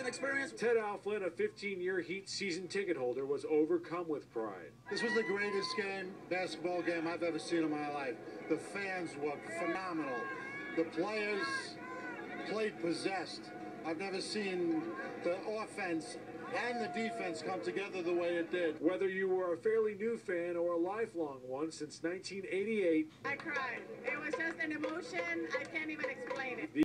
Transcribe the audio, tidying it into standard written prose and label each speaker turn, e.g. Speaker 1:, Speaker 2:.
Speaker 1: amazing experience.
Speaker 2: Ted Alflin, a 15-year Heat season ticket holder, was overcome with pride.
Speaker 3: This was the greatest basketball game I've ever seen in my life. The fans were phenomenal. The players played possessed. I've never seen the offense and the defense come together the way it did.
Speaker 2: Whether you were a fairly new fan or a lifelong one since 1988,
Speaker 4: I cried. It was just an emotion. I can't even explain it.